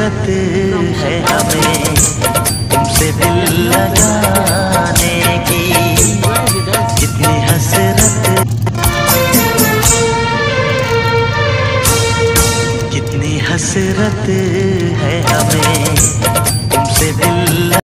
हसरत है हमें तुमसे दिल लगाने की, कितनी हसरत, कितनी हसरत है हमें